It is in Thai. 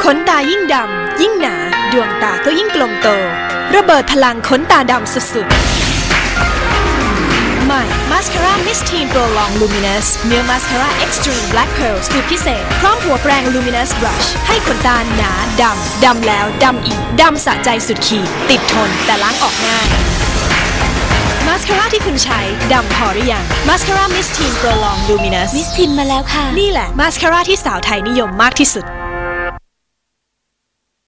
นตายิ่งดำยิ่งหนาดวงตาก็ยิ่งกลมโตระเบิดพลังขนตาดำสุดๆใหม่ Mascara Miss Teen Pro Long Luminous เนื้อ Mascara Extreme Black Pearl สูตรพิเศษพร้อมหัวแปรง Luminous Brush ให้ขนตาหนาดำแล้วดำอีกดำสะใจสุดขีดติดทนแต่ล้างออกง่ายมาสคาร่าที่คุณใช้ดำพอหรือยังมาสคาร่า Miss Teen Pro Long Luminous Miss Teen มาแล้วค่ะนี่แหละมาสคาร่าที่สาวไทยนิยมมากที่สุด